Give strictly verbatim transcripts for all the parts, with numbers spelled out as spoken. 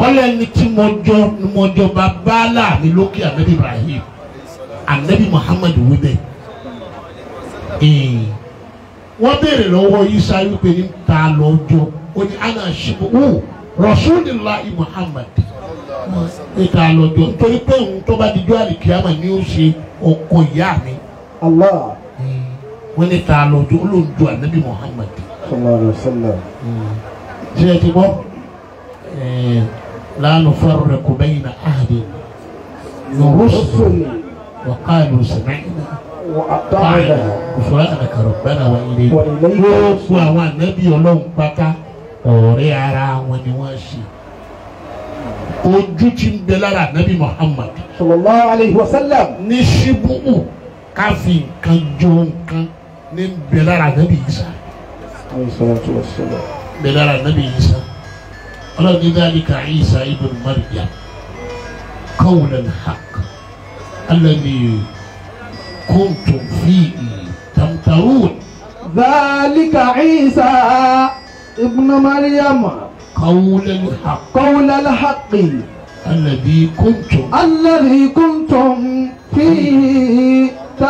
kọ́lẹ̀ ní tí mo jọ ní mo jọ bàbá láàmì lókè anabi Ibrahim anabi Muhammad wíbẹ̀ wọ́n béèrè lọ́wọ́ Isa wípé ní ta lọ́jọ́ ó ní ana ṣubú ó Rasulillahi Muhammad ní ta lọ́jọ́ nítorí pé òun tó bá dijọ́ àlìkíyàmà ni ó ṣe ọkọ ìyá mi Allah wọ́n ní ta lọ́jọ́ ó ló ń ju anabi Muhammad sallallahu alaihi wasallam. ṣe é ti gbọ́ la nufarriqu bayna ahadin min rusuli wa qalu sami'na وأطعنا غفرانك ربنا وإليك وإليك gbogbo àwọn ànábì Ọlọ́run pátá ọ̀rẹ́ ara wọn ni wọ́n ṣe ojú tí ń bẹ lára ànábì Muhammad sallallahu alayhi wa sallam ní ṣíbùú káfí nǹkan jó nǹkan ní ń bẹ lára ànábì Isa alayhi salatu wa salam. bẹ lára ànábì Isa Ọlọ́run ní dhalika Isa ibn Maryam qawlal haqq alladhi كنتم فيه تمترون ذلك عيسى ابن مريم قول الحق قول الحق الذي كنتم الذي كنتم فيه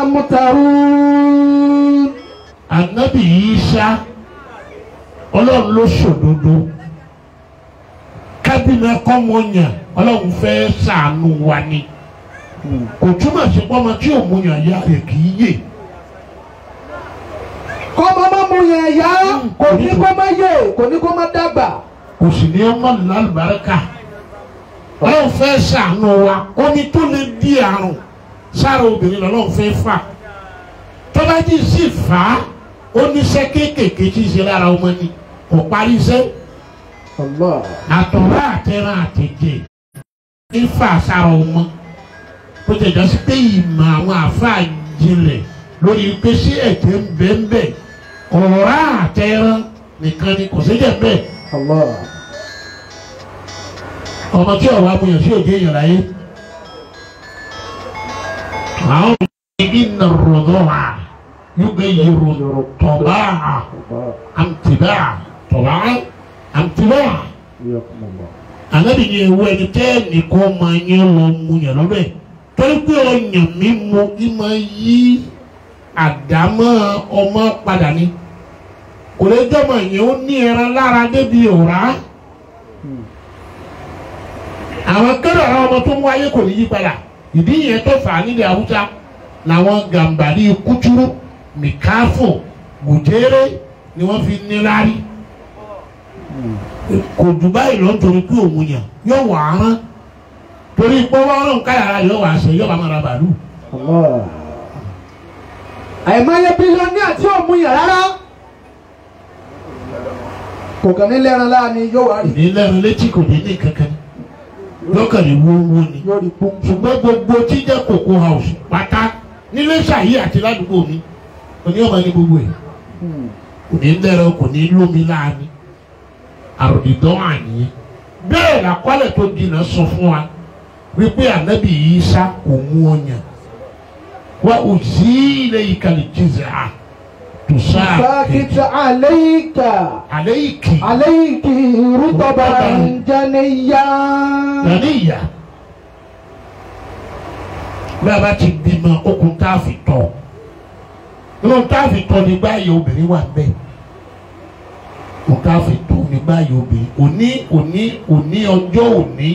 تمترون. النبي عيسى Ọlọ́run ló ṣòdodo kábínà kọ́mọ̀nyà Ọlọ́run fẹ́ ṣàánú wa ni kò túmọ̀ sí pọ́nmọ tí ò mú yàn ya rẹ̀ kì í yè. kọ́mọ má mú yàn ya kò ní kó má yè kò ní kó má dàgbà. kò sì ní ọmọ lálùbáríkà Ọlọ́run fẹ́ ṣàánú wa omi tó lè di àrùn sára obìnrin lọ́lọ́run fẹ́ fà tọ́ba jí sì fà á ó níṣẹ́ kéékèèké tí ì ṣe lára ọmọ ni kò parí iṣẹ́ àtọ̀rọ̀ àtẹ̀ràn àtẹ̀jẹ̀ ìfà sára ọmọ kó tẹ̀ jọ sí pé ìmọ̀ àwọn àfáà jinlẹ̀ lórí pé sí ẹ̀jẹ̀ ń bẹ ń bẹ ọ̀rá àtẹ̀rán nìkan ni kò séjẹ̀ ń bẹ. ọmọ tí ọ̀wá amúyàn sí òde èèyàn láyé àwọn ibi nà rọ̀dọ̀ à yúgbẹ́ yìí rọ̀dọ̀ tọ̀bá àmtìbá tọ̀bá àmtìbá. ànábì ni ewu ẹni tẹ́ nìkan máa ń yẹn lọ mú yàn lọ́dọ̀ ẹ̀ torí pé ọyàn mímu kí máa yí àdámọ́ ọmọ padà ní kò lè jọmọ yẹn ó ní ẹran lára débi òrá àwọn kẹ́rọ̀ àwọn ọmọ tó ń wáyé kò ní yí padà ìdí yẹn tó fà á nílẹ̀ Haúsá làwọn Gàmbàrí Kútúrú Mìkáfò Gùjẹ́rẹ́ ni wọ́n fi ní lárí kò jù báyìí lọ nítorí pé òun yàn yóò wà á rán torí pọ́wọ́ ọlọ́run káyàrá yóò wá ṣe yóò bá máa ra bàálù. àìmọye bílíọ̀nù àti òmùyàn rárá kò kàn ní lẹ́ran láàánú yóò wá rí. ní lẹ́ran létí kò ní ní kankan lọ́kàn ní wọ́wọ́ ni ṣùgbọ́n gbogbo tí jẹ́ Cocoa House pátá nílé ṣàyí àti ládùúgbò mi kò ní ọmọ ní gbogbo ẹ̀ kò ní lẹ́ran kò ní lómi láàánú àròdìdán àyè bẹ́ẹ̀ làkọ́lẹ̀ tó jìnnà sọ fún wa wípé ànábì Ìsá kò mú ọyàn wa uzilayka al-jiz'a tusakit alayka alayki alayki rutaban janiyya janiyya bàbá ti bímọ okùn tá a fi tọ́ inú tá a fi tọ́ nígbà yẹ obìnrin wà bẹ́ẹ̀ okùn tá a fi tọ́ nígbà yẹ obìnrin òní òní òní ọjọ́ òní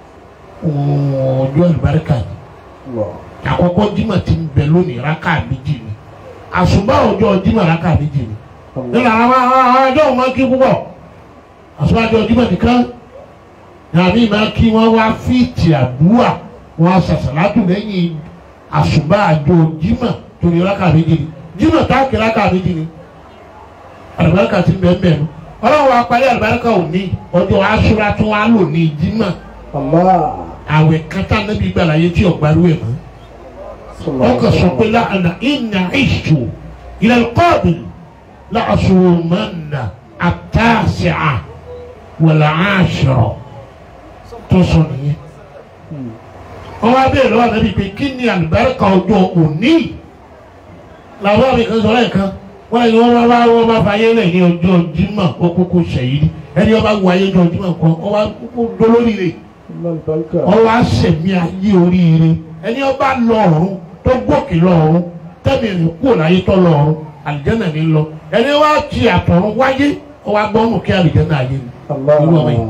ọjọ́ àlùbáríkà ni àkọ́kọ́ Jímọ̀ tí ń bẹ lónìí rákà méjì ni àsùbá ọjọ́ Jímọ̀ rákà méjì ni nínú àwọn ọjọ́ wọn máa kí púpọ̀ àsùbá ọjọ́ Jímọ̀ nìkan nàbí máa kí wọ́n wá fíìtì àdúrà wọn ṣàṣàlátù lẹ́yìn àsùbá ọjọ́ Jímọ̀ torí rákà méjì ni Jímọ̀ táàkì rákà méjì ni àlùbáríkà tí ń bẹ ń bẹ nu ọlọ́run wa parí àlùbáríkà òní ọjọ́ Àṣúrà tún wá lò ní Jímọ̀ àwẹ̀ kátà níbi ìgbàláyé tí ọ̀gbárù ẹ̀ mọ́ ọkọ̀ sọ pé láàánà ìnà ìṣù ilẹ̀ kọ́ọ̀bì láàṣùwọ̀mọ́nà àtàṣà wọ̀là àṣọ tó sọ nìyẹn. wọ́n wá bẹ́ẹ̀ lọ́wọ́ àbẹ́bí pé kí ni àlùbáríkà ọjọ́ òní làwọn àmì kan sọ̀rọ̀ ẹ̀kan wọ́n lè ní wọ́n bá wọ́n bá fàyè lẹ̀ ní ọjọ́ Jímọ̀ ó kókó ṣẹ̀yìn ẹni ọba wọ ayé ọjọ́ Jímọ̀ kan ọba kókó dolóríire ọwọ́ àṣẹmí ayé oríire ẹni ọba lọ ọ̀run tó gòkè lọ ọ̀run tẹ́mi rìn kúrò láyé tó lọ ọ̀run àlìjẹ́nà ní lọ ẹni wá ti àtọ̀run wáyé ọwọ́ agbọ́nù kí àlìjẹ́nà ayé ni irú ọmọ yìí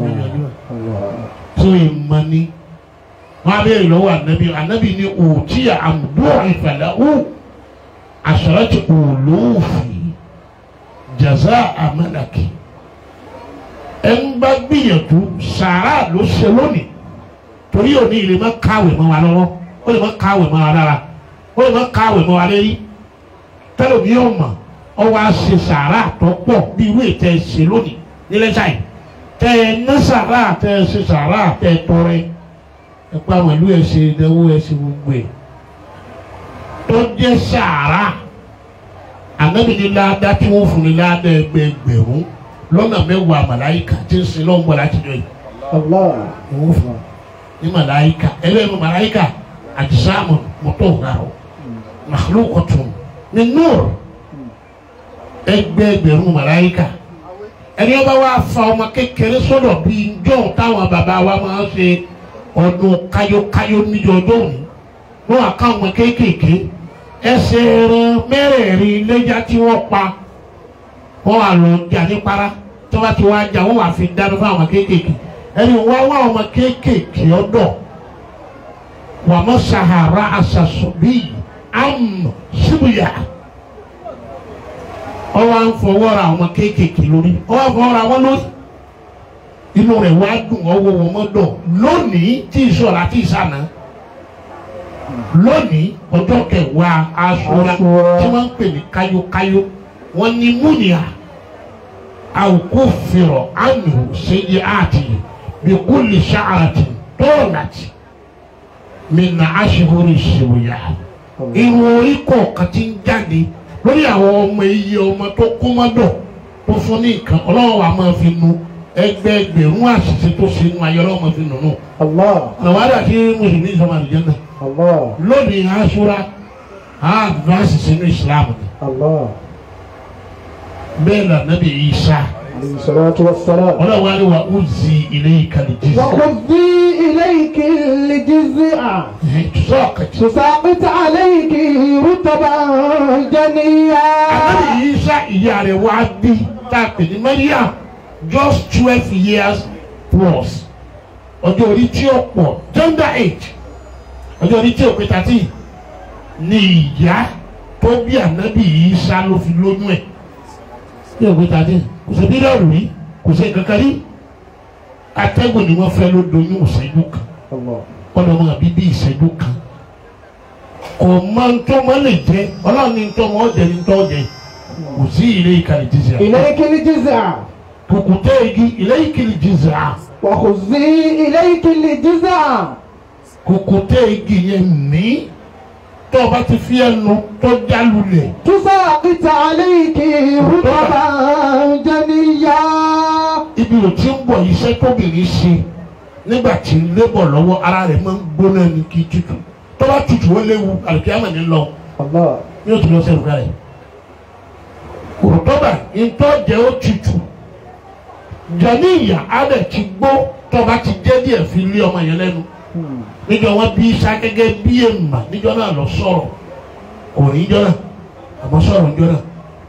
tó ìmọ̀ ni wọ́n á bẹ̀rẹ̀ lọ́wọ́ ànábì ànábì ní òtí àmúdó ìfẹ̀lẹ́ ó àṣàràtì olóòfì jaza amalaki ẹ̀ ń bá gbìyànjú sàrà ló ṣe lónìí torí òní ilé má káwé mọ́ wa lọ́wọ́ ó lè má káwé mọ́ wa lára ó lè má káwé mọ́ wa lẹ́yìn tẹ́lẹ̀ mi yóò mọ̀ ọ wá ṣe sàrà tó pọ̀ bí irú ètò ẹ̀ ṣe lónìí nílẹ̀ ṣáì tẹ́ ẹ ná sàrà tẹ́ ẹ ṣe sàrà tẹ́ ẹ tọrẹ ẹ pa àwọn ìlú ẹ ṣe ìdánwò ẹ ṣe gbogbo ẹ tó jẹ́ sàrà ànábì ní ládàá tí wọ́n fún ní ládàá ẹgbẹẹgbẹ̀rún lọ́nà mẹ́wàá màláìkà tí ń sin lọ́wọ́ láti jọ yìí. wọ́n fún ní màláìkà ẹlẹ́nu màláìkà àdìsáàmù mọ́tò ọ̀gáàrọ̀ màlúkọ̀tún ní nùr ẹgbẹẹgbẹ̀rún màláìkà ẹni ọba wa fa ọmọ kékeré sọ́dọ̀ bíi njọ́ táwọn bàbá wa máa ń ṣe ọdún káyókáyó níjọ ọjọ́ òní wọ́n wá ká àwọn kéékèèké ẹsẹ̀ ẹran mẹ́rẹ̀ẹ̀rin lẹ́jà tí wọ́n pa wọ́n wà lọ jà ní para tí wọ́n bá ti wá jà wọ́n wà fi dáná fún àwọn kéékèèké ẹni wọ́n wá ọmọ kéékèèké ọ̀dọ̀ wà mọ́ sahara asasobi am sibuya wọ́n wá ń fọwọ́ ra ọmọ kéékèèké lórí wọ́n wá fọwọ́ ra wọn lórí inú rẹ̀ wá dùn ọwọ́ wọn mọ́dọ̀ lónìí tí ìṣọ̀ra tí ìṣàná lónìí ọjọ́ kẹwàá aṣọra tí wọ́n ń pè ní káyókáyó wọ́n ní múnìá àwòkó fìrọ̀ àmì ṣèyí àti bíkúlì ṣáàtì tóòlàtì mìnà aṣèwòrì ṣèwòyà irun orí kọ̀ọ̀kan tí ń jáde lórí àwọn ọmọ iye ọmọ tó kó mọ́dọ̀ tó fún ní nǹkan ọlọ́wọ́ wa máa fi nu ẹgbẹẹgbẹ̀rún àṣìṣe tó ṣe nu ayé ọlọ́wọ́ máa fi nù nù. àwọn àdàtí mùsùlùmí ìjọba àlùjẹ́ náà lónìí aṣọra àdìvánsì sínú ìsìlámù ni bẹ́ẹ̀ náà nàbí Ìsá ọlọ́wọ́ ni wà ó zi ilé ìkàlẹ̀ jíjí. wà ó zi ilé ìkàlẹ̀ jíjí à. tùsàkìtì àlẹ́yìnkì rútọ̀bà jẹ́niyà. ànábì Ìsá ìyá rẹ̀ wá bí tàpé ní Maryam just twelve years plus ọjọ́ orí tí ó pọ̀ gender age ọjọ́ orí tí ó pé thirteen ní ìyá tó bí ànábì Ìsá ló fi lóyún ẹ̀ ní ó pé thirteen kò sí bílíọ̀nù rí kò sí kankan rí atẹ́gùn ni wọ́n fẹ́ ló doyún ìṣẹ́jú kan ọ̀dọ̀ wọn àbí bí ìṣẹ́jú kan kò mọ ntọ́ mọ́ lè jẹ́ ọlọ́run ní ntọ́ mọ́ jẹ́ ní ntọ́ jẹ́ kò sí ilé ìkàlẹ̀ jíjẹ́. ilé ìkàlẹ̀ jíjẹ́. kùkùté igi ilé ìkàlẹ̀ jíjẹ́. wà kò sí ilé ìkàlẹ̀ jíjẹ́. kùkùté igi yẹn ní tó o bá ti fi ẹnu tó jálulẹ̀. tùsàkìtì àlẹ́yìnkì rútọ̀bà jẹ́niyà. ibi ò tí ń bọ̀ iṣẹ́ tóbìnrin ṣe nígbà tí ń lébọ̀ lọ́wọ́ ara rẹ̀ máa ń gbóná ní kí tutù tó bá tutù ó léwu àlùkìyámà ní lọ ní òtún lọ sẹ́nu kárẹ̀ rútọ̀bà ìtọ́jẹ́ ó tutù jẹ́niyà adẹ̀ ti gbó tó bá ti jẹ́ díẹ̀ fi lé ọmọ yẹn lẹ́nu níjọ́ wọn bí Ìsá gẹ́gẹ́ bí èèmà níjọ́ náà lọ sọ̀rọ̀ kò ní jọ́ náà àmọ́ sọ̀rọ̀ níjọ́ náà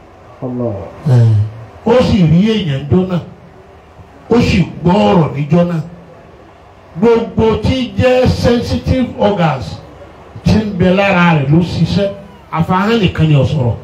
ó sì rí èèyàn níjọ́ náà ó sì gbọ́ ọ̀rọ̀ níjọ́ náà gbogbo tí jẹ́ sensitive organs tí ń bẹ lára rẹ̀ ló ṣiṣẹ́ àfahàn nìkan ni ó sọ̀rọ̀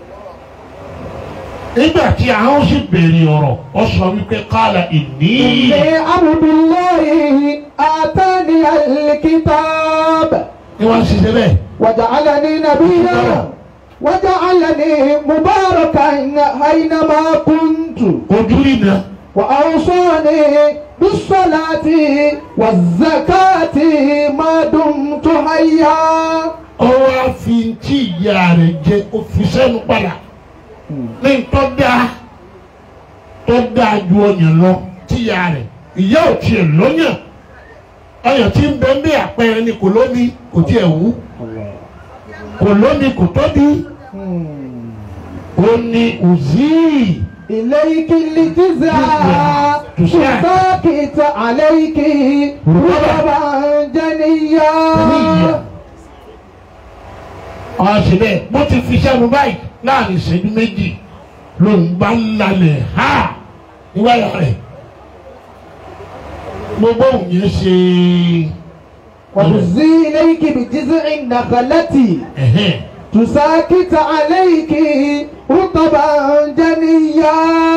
nígbà tí àwọn sì bèrè ọ̀rọ̀ ó sọ wípé qala inni. inni abdullahi atani al-kitab. ni wọ́n ṣiṣẹ́ bẹ́ẹ̀. wa ja'alani nabiyyan wa ja'alani mubarakan aynama kuntu. ojú ìná. wa awsani bis-salati waz-zakati ma dumtu hayya. ó wá fi tí ìyá rẹ̀ jẹ ó fi sẹ́nu padà ní tó dáa tó dáa ju ọyàn lọ tíya rẹ̀ ìyá ò tiẹ̀ lọ́yàn ọyàn tí ń bẹ ní àpẹẹrẹ ni kò lómi kò tiẹ̀ wú kò lómi kò tóbi ó ní òzì. إليك الجزاء تساكت عليك رطبا جنيا. ọ̀sẹ̀ bẹ́ẹ̀ mo ti fi sẹ́nu báyìí láàrin ìṣẹ́jú méjì ló ń bá ń lalẹ̀ ha níwáyà rẹ̀ gbogbo òun yẹn ṣe. وهزي إليك بجذع النخلة تساكت عليك رطبا جنيا.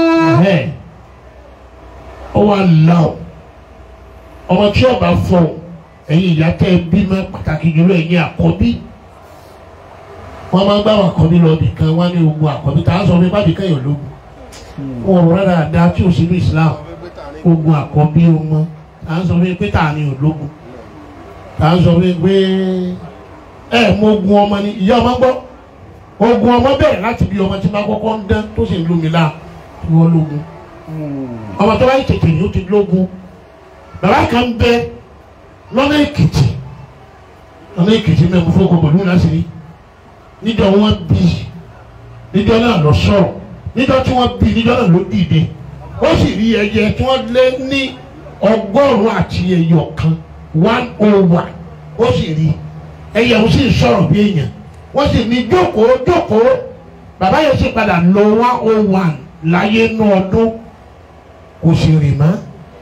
ó wá la ọ ọmọ tí ọba fọ ẹ̀yin ìyá tẹ bímọ pàtàkì jùlọ ẹ̀yin àkọ́bí wọn máa ń gbá wọn àkọ́bí lọ bì kan wọn ní ogun àkọ́bí tá a sọ fún ipá bì kan yàn lógun wọn rọ rárá dáa tí ò sí ní Islam ogun àkọ́bí ọmọ tá a sọ fún pé tá a ní ológun tá a sọ fún pé ẹ mọ ogun ọmọ ni ìyá ọmọ gbọ́ ogun ọmọ bẹ̀rẹ̀ láti bí ọmọ tí máa kọ́kọ́ ń dán tó sì ń lómi láà tí wọ́n lógun ọmọ tó bá yí tètè ní ó ti lógun bàbá kan bẹ lọ́nà Èkìtì lọ́nà Èkìtì mẹ́mu fún ọkọ̀ pẹ̀lú láti rí níjọ́ wọ́n bí níjọ́ náà lọ sọ̀rọ̀ níjọ́ tí wọ́n bí níjọ́ náà ló dìde ó sì rí ẹyẹ tí wọ́n lé ní ọgọ́rùn-ún àti ẹyọ kan one oh one ó sì rí ẹyẹ ó sì sọ̀rọ̀ bí èèyàn wọ́n sì ní jókòó jókòó bàbá yẹn sì padà lọ one oh one láyé nú ọdún kò sì rìn mọ́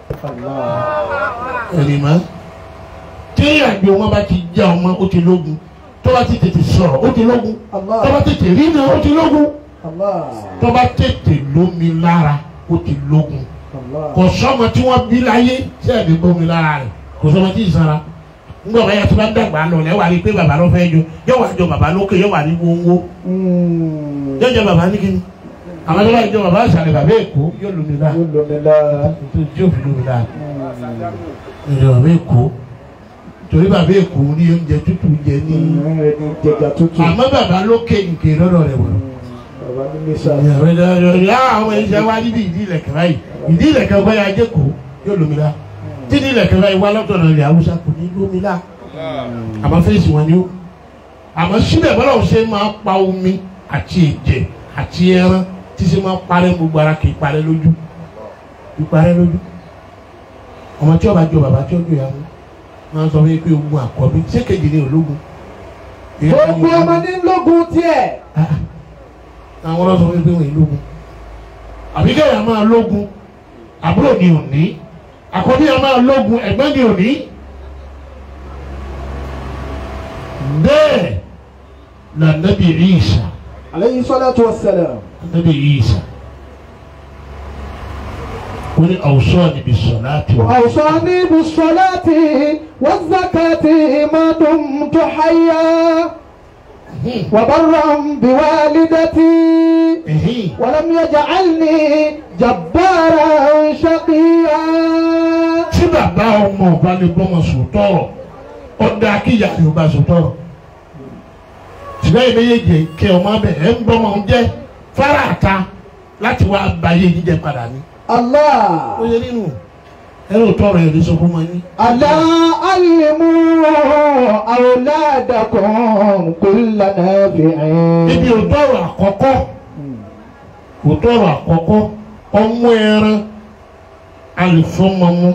rìn mọ́ tí àjò wọn bá ti já ọmọ ó ti lógun tó bá ti tètè sọ̀rọ̀ ó ti lógun tó bá tètè rí náà ó ti lógun tó bá tètè lómi lára ó ti lógun kò sọ́mọ tí wọ́n bí láyé sẹ́ẹ̀dì gbómi lára rẹ̀ kò sọ́mọ tí ì sanra ngbọ bá yà tó bá dàgbà lọ lẹ wà ní pé bàbá ló fẹ́ jọ yóò wà jọ bàbá lókè yóò wà ní wọ́nwó yóò jọ bàbá ní kíni àwọn tó bá jọ bàbá sàlẹ̀ bàbá èkó yóò lómi la yóò fi lómi la yóò bàbá èkó torí bàbá èkó ní oúnjẹ tútù jẹ ní àmọ́ bàbá lókè nkè lọ́dọ̀ rẹ̀ wọ̀ àwọn ẹ̀ṣẹ̀ wá níbi ìdí ìlẹ̀kẹ̀ báyìí ìdí ìlẹ̀kẹ̀ báyìí ajẹ́kọ̀ọ́ yóò lómi la tí ní ilẹ̀ kẹfà ìwà lọ́tọ̀ọ̀nà ilẹ̀ haúsá kò ní lómi lá àmọ́ fèsì wọn ni ó àmọ́ síbẹ̀ bọ́lá ò ṣe máa pa omi àti ẹ̀jẹ̀ àti ẹran tí ṣe máa parẹ́ gbogbo ara kì í parẹ́ lójú kì í parẹ́ lójú ọmọ tí ọba jọ bàbá tí ó jọ ìyàwó máa ń sọ fún mi pé ogun àkọ́bí ṣé kejì ní ológun. gbogbo ọmọ ní lógun tiẹ̀. àwọn ọlọ́sọ fún mi pé wọ́n ì lógun àbíkẹ́ yà máa lógun àbúrò ni ò ní àkọ́bí a máa lógun ẹ̀gbọ́n ní òní bẹ́ẹ̀ na Nabi Isa alayhi salatu wassalam Nabi Isa wọ́n ní awsani bis-salati awsani bis-salati waz-zakati ma dumtu hayya wa barran biwalidati wa lam yaj'alni jabbaran shaqiyya. tí bàbá ọmọ ọba lè bọ́ ọmọ sòtọ́rọ̀ ọ̀dà akíyà ni ọba sòtọ́rọ̀ ṣùgbọ́n ìbéyèjì kẹ ọmọ abẹ ẹ̀ ń bọ́ ọmọ jẹ́ fárata láti wá báyé jíjẹ padà ní. Allah. ó yẹ nínú ẹ̀rọ tọrọ ẹ̀ lè sọ fún wọn ní. Ala alimu awladakum kulla nafi'in. ibi òtọ́rọ̀ àkọ́kọ́ òtọ́rọ̀ àkọ́kọ́ ọmọ ẹran alifọmọmọ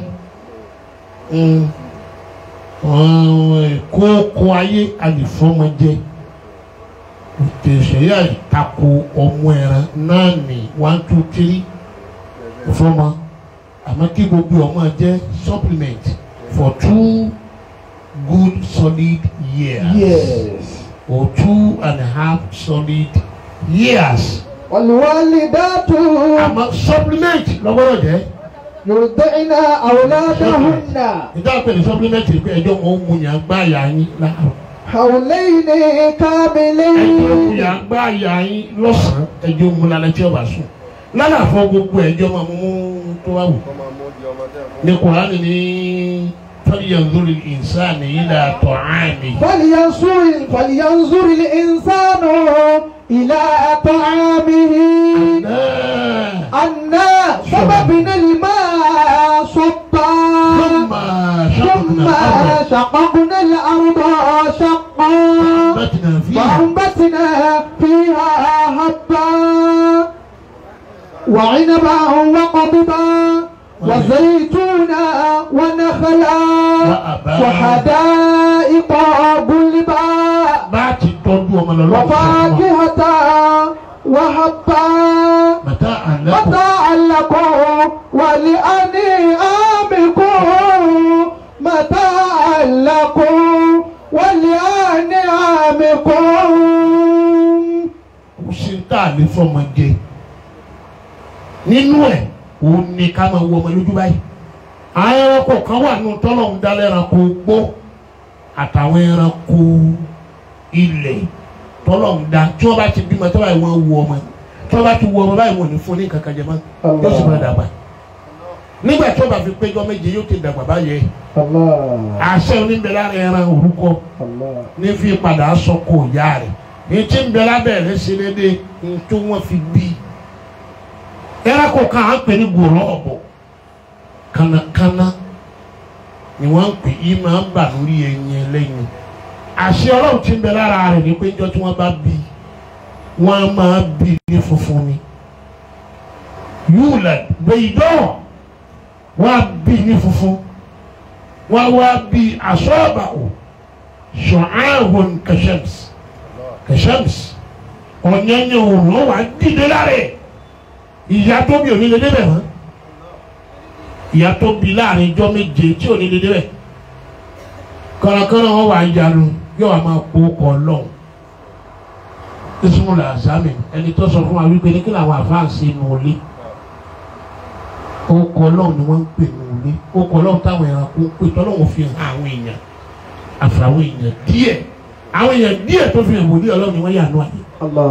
kókó ayé alifọmọjẹ ìtẹ̀sẹ̀yà ìtako ọmọ ẹran náà ní one two three fọmọ àmọ́ kí gbogbo ọmọ jẹ́ supplement for two good solid years Yes. or two and a half solid years. Walwalidatu àmọ́ supplement lọ́wọ́rọ̀ jẹ́. yurdi'na awladahunna ìdá pẹ̀lú supplement pé ẹjọ́ wọn ó mu yàn gbá àyà yín láàárọ̀. hawlayni ẹjọ́ mu kamilayn. yàn gbá àyà yín lọ́sàn-án ẹjọ́ mu lálẹ́ tí ọba sùn. lálàfọ́ gbogbo ẹjọ́ máa mú tó wà wù. ní Kùránì ní falyanzuri al-insanu ila ta'amihi. falyanzur falyanzur al-insanu ila ta'amihi. anna sababna al-ma'a sabba. ثم شققنا الأرض شقا فأنبتنا فيها وأنبتنا فيها حبا وعنبا وقضبا وزيتونا ونخلا وحدائق غلبا وفاكهة وحبا متاعا لكم ولأنعامكم متاعا لكم ولأنعامكم. kò sí ń tà lé fọmọ jẹ nínú ẹ̀ òun ni ká máa wọ ọmọ lójú báyìí. àwọn ẹranko kan wà nínú tọ́lọ̀ ń dálẹ́ ẹranko gbó àtàwọn ẹranko ilẹ̀ tọ́lọ̀ ń da tí wọ́n bá ti bímọ tí wọ́n wọ ọmọ tí wọ́n bá ti wọ ọmọ báyìí wọ́n ní fún ní kankan jẹ mọ́ yóò sì máa dàgbà nígbà tí wọ́n bá fi péjọ méje yóò ti dàgbà báyẹn àṣẹ oníbẹ̀ lára ẹran orúkọ ní fi padà sọkò ìyá rẹ̀ ní tí ń bẹ lábẹ́ rẹ̀ ṣe déédéé ní tó wọ́n fi bí ẹranko kan à ń pè ní gòrò ọ̀bọ̀ kánnakánná ni wọ́n ń pè yí máa ń bà lórí ẹyin ẹlẹ́yin àṣẹ ọlọ́run tí ń bẹ lára rẹ̀ ní pé jọ́ tí wọ́n bá bí wọ́n á máa bí ní funfun ni yúùlẹ̀ gbẹ̀yìndọ́ wọ́n á bí ní funfun wọ́n á wá bí àṣọ́ọ̀bà ò ṣọ̀áhùn kẹsẹ̀ms kẹsẹ̀ms ọ̀nyẹ́nyẹ́ òun wà á dìde lára ẹ̀ ìyá tó bí òní lè débẹ̀ mọ́ ìyá tó bí láàrin ijọ́ méje tí òní lè débẹ̀ kọ́nàkọ́nà wọn wà á yanu yóò wá máa kó kọ́ lọ́hùn ismu la azami ẹni tó sọ fún wa wípé ní kí làwọn àfáàsì nù lé ó kọ́ lọ́hùn ni wọ́n ń pè nù lé ó kọ́ lọ́hùn táwọn ẹranko ń pè tọ́lọ́hùn fi hàn àwọn èèyàn àfàwọn èèyàn díẹ̀ àwọn èèyàn díẹ̀ tó fi hàn wòlíì ọlọ́run ni wọ́n yà nù àyè.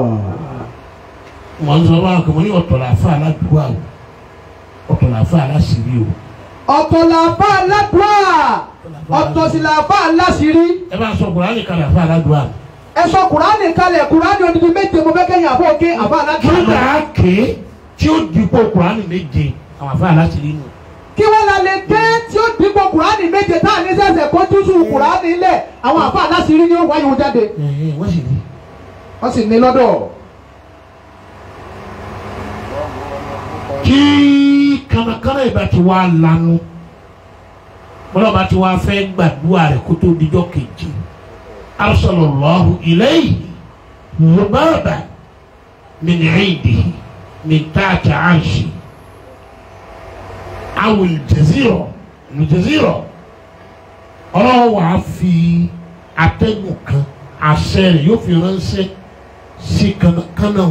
wọ́n sọ wọn kò mọ ní ọ̀tọ̀ làáfà aládùúgbò àwọn ọ̀tọ̀ làáfà aláṣìírí o. ọ̀tọ̀ làáfà aládùúgbò ọ̀tọ̀ sì làáfà aláṣìírí. ẹ bá sọ kùránì kalẹ̀ àfà aládùúgbò àwọn. ẹ sọ kùránì kalẹ̀ kùránì odidi méje mo fẹ́ kẹ́yìn àfọ̀ ké àfà aládùúgbò. kí ló dáa ké tí ó dìpọ̀ kùránì méje àwọn àfà aláṣìírí nù. kí wọ́n la lè ké tí ó dìpọ̀ kùránì méje tá à ní sẹ̀sẹ̀ kó túṣu kùránì lẹ̀ àwọn àfà aláṣìírí ni ó wáyé wọn jáde. wọ́n sì ní. wọ́n sì ní lọ́dọ̀. kí kànákànná ìbá ti wá lanu bọ́lọ́ba ti wá fẹ́ gbàdúrà rẹ̀ kó tó dijọ́ kejì arsalallahu ilayhi lubaba min indihi min tahti arshi awil jazira ní jazira ọlọ́wọ́ wàá fi atẹ́gùn kan àṣẹ rẹ̀ yóò fi ránṣẹ́ sí kànákànná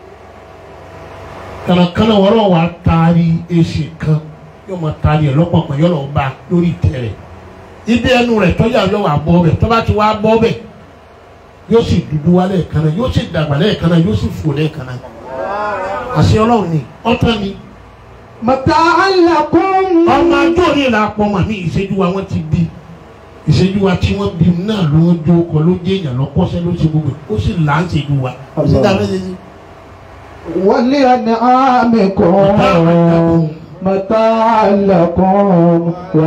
kànákànná wọ́n wà taari èsì kan yóò máa taari ẹ̀ lọ́pọ̀pọ̀ yóò lọ́ọ́ bá lórí ìtẹ́ rẹ̀ ibi ẹnu rẹ̀ tọ́jà yóò wà bọ́ bẹ̀ tọ́ba ti wá bọ́ bẹ̀ yóò sì dúdú wá lẹ́ẹ̀kan náà yóò sì dàgbà lẹ́ẹ̀kan náà yóò sì fò lẹ́ẹ̀kan náà àṣẹ ọlọ́run ni ọ̀tọ̀ ni. mata'an lakum. ọmọ ajó ní ìlà pọ̀ mà ní ìṣẹ́jú wa wọ́n ti bí ìṣẹ́jú wa tí wọ́n bí náà ló ń jó ọkọ̀ ló jẹ́ èèyàn lọ́kọ́sẹ́ ló ṣe gbogbo ó sì là ń ṣẹ́jú wa. ولأنعامكم متاعا لكم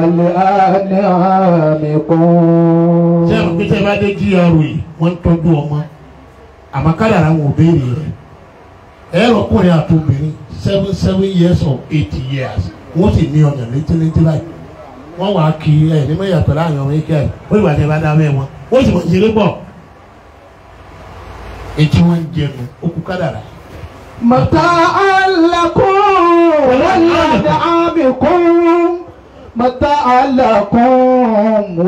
ولأنعامكم. ṣé àwọn pété bá dé jí arò yìí wọ́n ń tọ́jú ọmọ àmọ́ kádàrá wọn ò béèrè rẹ̀ ẹ̀rọ ọkùnrin àti obìnrin seven seven years or eight years wọ́n sì ní ọ̀nà létílétí láì wọ́n wàá kí ẹ̀ ní mẹ́yàtọ̀ láàrin ọmọ ike ẹ̀ ó ìgbà tí ẹ bá dá bẹ́ẹ̀ wọn ó sì mọ̀ ìṣeré bọ̀ etí wọn ń jẹnu ó kú kádàrá. متاعا لكم ولأنعامكم متاعا لكم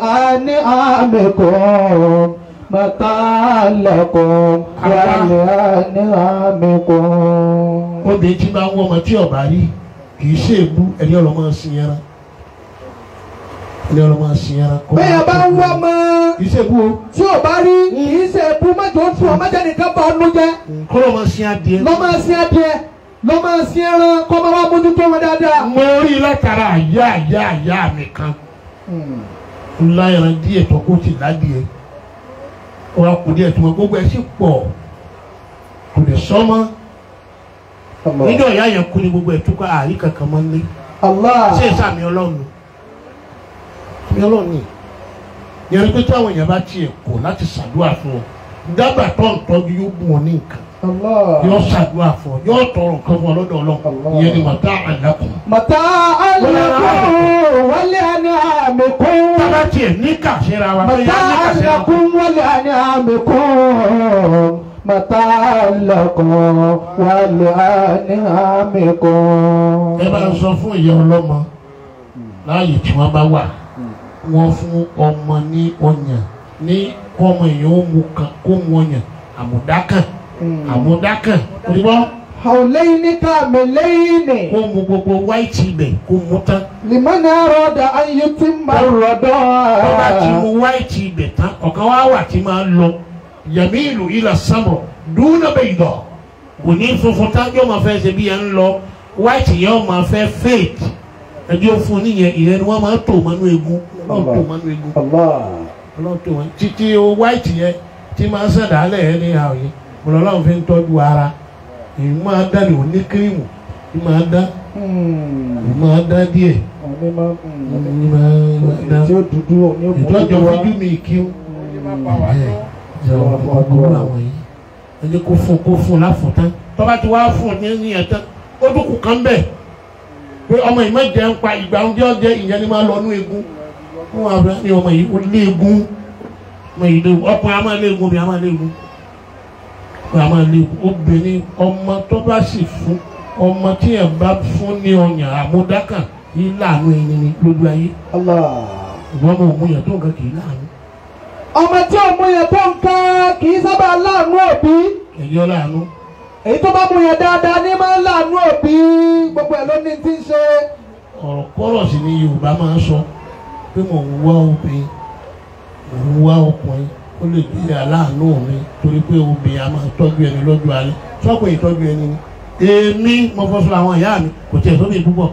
ولأنعامكم متاعا لكم ولأنعامكم. obìnrin tí bá ń wọ ọmọ tí ọba rí kì í ṣe èbú ẹni ọlọmọ sin yẹra ẹni ọlọmọ sin yẹra. bẹ́ẹ̀ bá ń wọ́ ọmọ kì í ṣe èbú o. tí ò bá rí kì í ṣe èbú mẹ́jọ fún ọ mẹ́jọ nìkan bá ọdún jẹ́. kọ́ ló máa sin adìẹ. lọ́ máa sin adìẹ lọ́ máa sin ẹran kọ́ máa wá mójútó wọn dáadáa. mo rí i látara àyà àyà àyà mi kan ńlá ẹran díẹ̀ tó kó ti ládìẹ ọ̀rọ̀ kù díẹ̀ tó mọ gbogbo ẹ̀ sì pọ̀ kò lè sọ́mọ́ níjọ́ ìyá yẹn kú ni gbogbo ẹ̀ tó kọ́ àárí kankan mọ́ nílé ṣé ìsàmì ọlọ́run mi ọlọ́run ni yẹn pé táwọn èèyàn bá tiẹ̀ kọ̀ láti ṣàdúrà fún ọ dábàá tó ń tọ́jú yóò bù wọn ní nǹkan yóò ṣàdúrà fún ọ yóò tọrọ nǹkan fún ọ lọ́dọ̀ Ọlọ́run ìyẹn ni màtá àlákùn. màtá àlákùn wálé àní àmì kún. tábà tiẹ̀ ní kàṣẹ́ra wa. màtá àlákùn wálé àní àmì kún. màtá àlákùn wálé àní àmì kún. ẹ bá ń sọ fún ìyá ọlọ́mọ láàyè tí wọ́n bá wà wọ́n fún ọmọ ní ọyàn ní kọ́mọ èèyàn ó mu kan kó mu ọyàn àmúdákàn àmúdákàn òdìbọ́. hàwùlẹ́yìn ní káàmì lẹ́yìn ni. kó mu gbogbo wáìtì ibẹ̀ kó mu tán. limani arọ́dà ayé tí ń bá rọ̀dọ̀. bọ́lá ti mu wáìtì ibẹ̀ tán ọ̀kan wá wà tí máa lọ yàmí ìlú ilà sámọ̀ dúnà bẹ́ẹ̀ dọ̀ kò ní funfun tán yóò máa fẹ́ ṣe bí yẹn ń lọ wáìtì yẹn ó máa fẹ́ fèèdì ẹjọ́ fún níyẹn ìyẹn ni wọ́n máa tò mọ́nú egun wọ́n tò mọ́nú egun wọ́n tò wọ́n títí o wáìtì yẹn tí máa ń sàdálẹ̀ ẹ̀ ní àwọn yẹn mọ̀lọ́láwọn fi ń tọ́jú ara èyí máa dá ní òní kírímù èyí máa dá èyí máa dá díẹ̀ èyí máa dá ìtọ́jọ́ fíjú mi kí ó ọgbọ́n àwọn yìí ẹni kó fún kó fún láfọ̀tán tọ́ba ti wá fún ní ní ẹ̀tán ó dúkù kan bẹ́ẹ̀ pé ọmọ yìí má jẹ́ ń pa ìgbà oúnjẹ ọjẹ́ ìyẹn ni máa lọ nú egun fún abẹ ní ọmọ yìí ó lé egun ọmọ yìí lé egun ọkùnrin a máa lé egun obìnrin a máa lé egun ọkùnrin a máa lé egun obìnrin ọmọ tó bá sì fún ọmọ tí ẹ̀ bá fún ní ọyàn àmúdákà yìí láàánú ẹni ni lójú ayé ìwọ́n ọmọ òun yẹn tó nǹkan kì í láàánú. ọmọ tí ọmọ yẹn tó nǹkan kì í sábà láàánú òbí. èyí ọ láàánú. èyí tó bá mú yẹn dáadáa ní máa ń láàánú òbí gbogbo ẹ̀ ló ní ti ń ṣe. ọ̀rọ̀ kọ́rọ̀ sí ni Yorùbá máa ń sọ pé mò ń wá obìnrin mò ń wá ọkùnrin ó lè gbé aláàánú mi torí pé obìnrin a máa tọ́jú ẹni lọ́jọ́ alẹ́ sọ́kùn ìtọ́jú ẹni ni èmi mo fọṣọ àwọn ìyá mi kò tiẹ̀ sóbì púpọ̀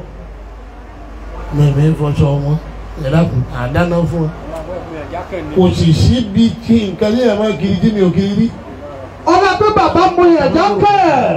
mẹ̀mẹ́ fọṣọ wọn ẹ̀dá kù àdáná fún wọn kò sì síbi tí nǹkan lè yàrá kiri tí mi ò kiri rí. ọlá pé bàbá mú yẹn jákẹ́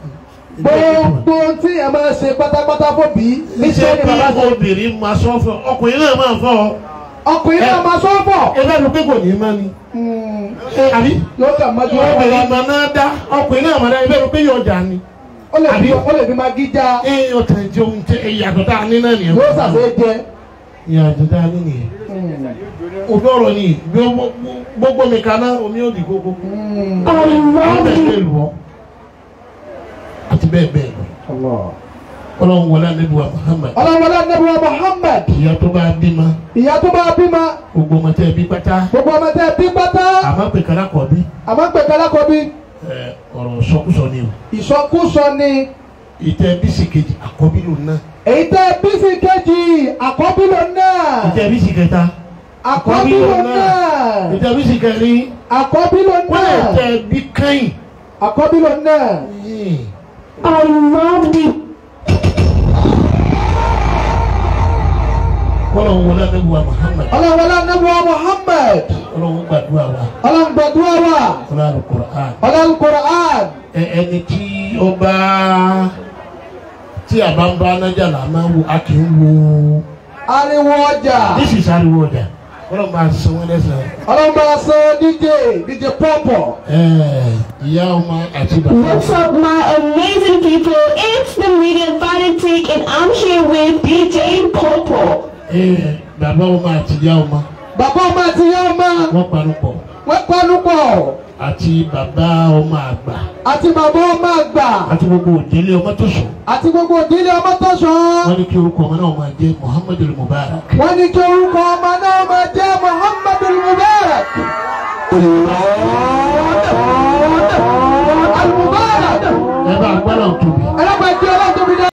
gbogbo tí ẹ máa ṣe pátápátá fòbí níṣẹ́ bí obìnrin máa sọ fún ọkùnrin náà máa fọ́ ọ. ọkùnrin náà máa sọ fọ. ẹgbẹ́ mi pé kò ní í má ni. àbí yóò kà má jọ obìnrin máa náà dá ọkùnrin náà máa dá ẹgbẹ́ mi pé yóò jà ni. ó lè fi ó lè fi máa gíjà. ẹ yóò tẹ̀ jẹ́ ohun tẹ ìyàtọ̀ tá a ní náà nìyẹn. yóò sàfẹ́ jẹ. ìyàtọ̀ tá a ní nìyẹn. òbí ọ̀rọ̀ ni gbogbo mi kaná omi ò di gbogbo. àwọn bẹ́ẹ̀ bẹ́ẹ̀ lù ọ́ àti bẹ́ẹ̀ bẹ́ẹ̀ lọ. Ọlọ́run wọlé anabi wa Muhammad. Ọlọ́run wọlé anabi wa Muhammad. ìyá tó bá bímọ. ìyá tó bá bímọ. gbogbo ọmọ tẹ bí pátá. gbogbo ọmọ tẹ bí pátá. àmọ́ pé kala kọ bí. àmọ́ pé kala kọ bí. ẹ ọ̀rọ̀ sọkúsọ ni o. ìsọkúsọ ni. ìtẹ bísí kejì àkọ́bí ló ná. èyí tẹ bísí kejì àkọ́bí ló ná. ìtẹ bísí kẹta. àkọ́bí ló ná. ìtẹ bísí kẹrin. àkọ́bí ló ná. wọ́n lè tẹ bí kẹ́yìn. àkọ́bí ló ná. I love you. Ọlọ́run wọlé anabi wa Muhammad. Ọlọ́run wọlé anabi wa Muhammad. Ọlọ́run gbàdúrà wa. Ọlọ́run gbàdúrà wa. Ọlọ́run Qur'an. Ọlọ́run Qur'an. ẹ ẹni tí ó bá tí a bá ń bá anájà là máa wo a kì í wo. ariwo ọjà. this is ariwo ọjà. Ọlọ́run máa sọ wọn lẹ́sẹ̀. Ọlọ́run máa sọ D J D J Pọ́pọ̀. ìyá ọmọ àti bàbá. What's up, my amazing people? It's the media fanatic, and I'm here with D J Popo. bàbá ọmọ àti ìyá ọmọ. bàbá ọmọ àti ìyá ọmọ. wọ́n panu pọ̀. wọ́n panu pọ̀. àti bàbá ọmọ àgbà. àti bàbá ọmọ àgbà. àti gbogbo òdílé ọmọ tó sùn. àti gbogbo òdílé ọmọ tó sùn. wọ́n ní kí orúkọ ọmọ náà máa jẹ́ Muhammadul Mubarak. wọ́n ní kí orúkọ ọmọ náà máa jẹ́ Muhammadul Mubarak.